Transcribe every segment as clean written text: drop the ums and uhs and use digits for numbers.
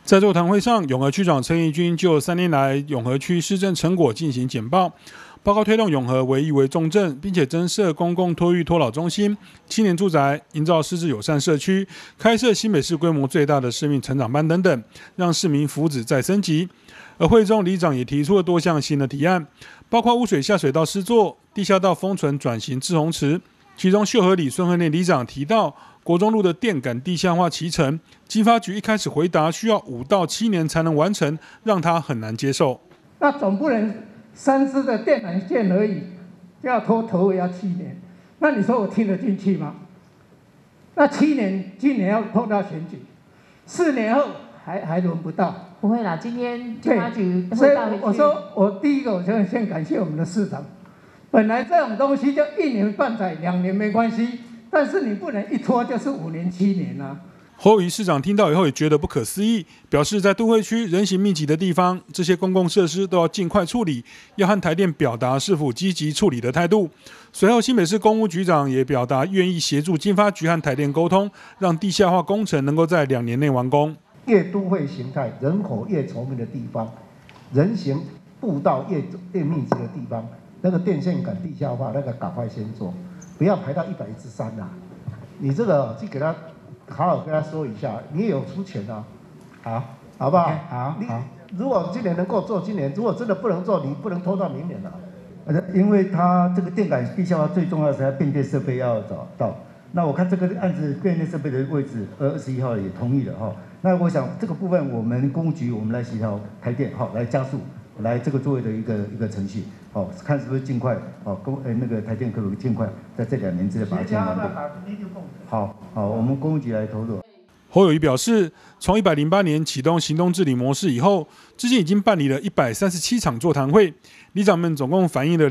在座谈会上，永和区长陈怡君就3年来永和区施政成果进行简报，报告推动永和为一为重镇，并且增设公共托育托老中心、青年住宅，营造失智友善社区，开设新北市规模最大的市民成长班等等，让市民福祉再升级。而会中里长也提出了多项新的提案，包括污水下水道施作、地下道封存转型滞洪池。其中秀和里孙和念里长提到，国中路的电杆地下化期程，经发局一开始回答需要5到7年才能完成，让他很难接受。 那总不能3支的电缆线而已，要头尾要7年，那你说我听得进去吗？那7年，今年要碰到选举，4年后还轮不到。 不会啦，今天经发局所以我说，我第一个，我先感谢我们的市长。本来这种东西就1年半载、2年没关系，但是你不能一拖就是5年、7年啊。 侯友宜市长听到以后也觉得不可思议，表示在都会区人行密集的地方，这些公共设施都要尽快处理，要和台电表达是否积极处理的态度。随后，新北市工务局长也表达愿意协助经发局和台电沟通，让地下化工程能够在2年内完工。 越都会形态、人口越稠密的地方，人行步道越密集的地方，那个电线杆地下化那个赶快先做，不要排到113啦。你这个去给他好好跟他说一下，你也有出钱啊，好不好？好。如果今年能够做，今年如果真的不能做，你不能拖到明年了。 因为它这个电杆地下化最重要的是它变电设备要找到。那我看这个案子变电设备的位置，21号也同意了哈。那我想这个部分我们工务局我们来协调台电，好来加速来这个作为的一个程序，好看是不是尽快，好那个台电可不可以尽快在这2年之内把它建完毕？好，我们工务局来投入。 侯友宜表示，从108年启动行动治理模式以后，至今已经办理了137场座谈会，里长们总共反映了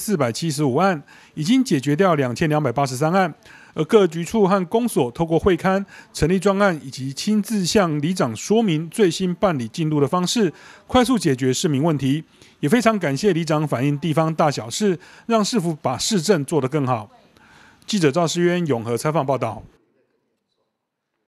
2475案，已经解决掉2283案。而各局处和公所透过会刊、成立专案以及亲自向里长说明最新办理进度的方式，快速解决市民问题。也非常感谢里长反映地方大小事，让市府把市政做得更好。记者赵世渊永和采访报道。